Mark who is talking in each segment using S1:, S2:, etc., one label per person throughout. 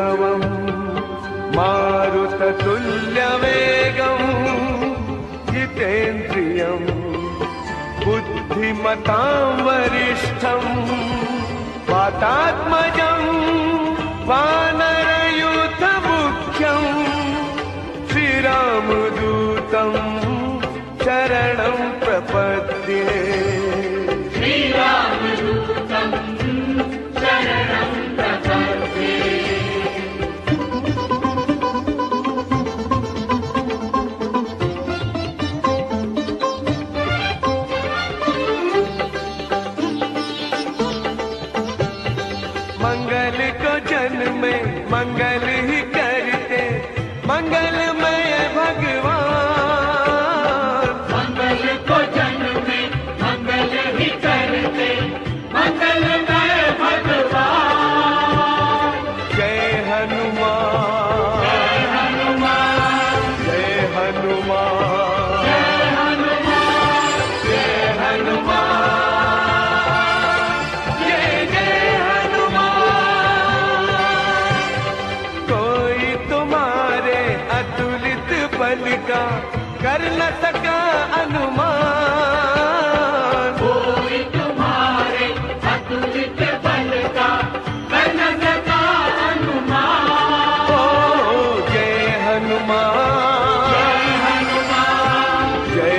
S1: पुङ्गवम् मारुततुल्यवेगम् जितेन्द्रियम् बुद्धिमतां वरिष्ठम् वातात्मजम् वानरयूथमुख्यम् श्रीरामदूतं शरणं प्रपद्ये।
S2: श्रीरामदूतं शरणं प्रपद्ये।
S1: मंगल को जन्मे मंगल ही करते मंगलमय भगवान।
S2: मंगल को जन्मे मंगल ही करते मंगलमय भगवान।
S1: जय हनुमान
S2: जय हनुमान
S1: जय हनुमान
S2: जय हनुमान
S1: जय हनुमान जय जय हनुमान। कोई तुम्हारे अतुलित बल का कर न सका अनुमान।
S2: कोई तुम्हारे अतुलित बल का कर न सका अनुमान।
S1: ओ जय हनुमान
S2: जय हनुमान
S1: जय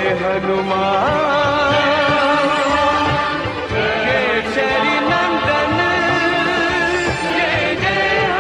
S1: हनुमान केसरी नंदन जय जय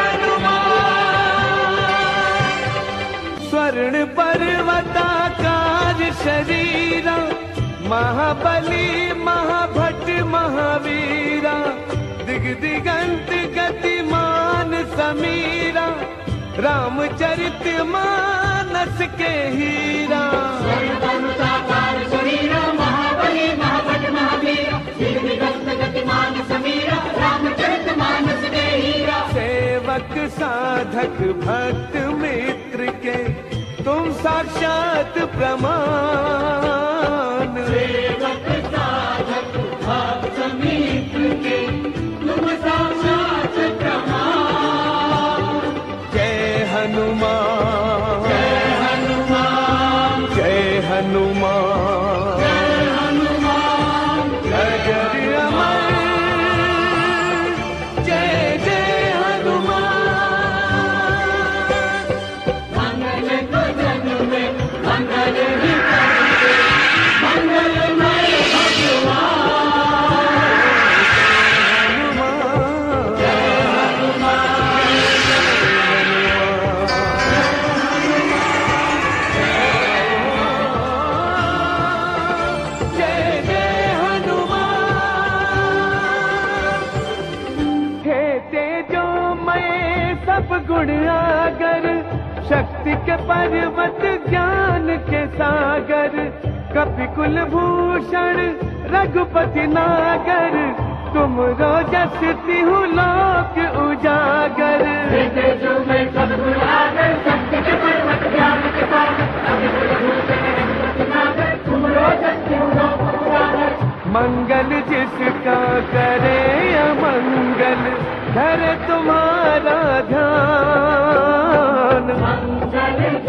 S1: हनुमान। स्वर्ण पर्वताकार शरीरा महाबली महाभट महावीरा दिग्दिगंत गतिमान समीरा रामचरित मानस के हीरा।
S2: सर्वसाकार शरीरा महाबली महाभट महावीरा दिग्दिगंत गतिमान समीरा रामचरित मानस के हीरा।
S1: सेवक साधक भक्त मित्र के तुम साक्षात प्रमाण।
S2: सेवक साधक भक्त मित्र के तुम साक्षात प्रमाण।
S1: जय हनुमान
S2: जय हनुमान
S1: जय हनुमान
S2: जय हनुमान
S1: अजर अमर जय जय हनुमान।
S2: मंगल को जन्मे मंगल ही करते मंगलमय भगवान।
S1: हनुमान
S2: जय हनुमान
S1: जय जय हनुमान। हे तेजोमय सब गुण आगर शक्ति के पर्वत ज्ञान के सागर कपि कुल भूषण रघुपति नागर तुम रोजस तिहु लोक उजागर।
S2: जो मैं सब गुणागर शक्ति के पर्वत ज्ञान के सागर कभी कुलभूषण रघुपति नागर तुम रोजस तिहु लोक उजागर।
S1: मंगल जिसका करे अमंगल धरे तुम्हारा ध्यान।
S2: मंगल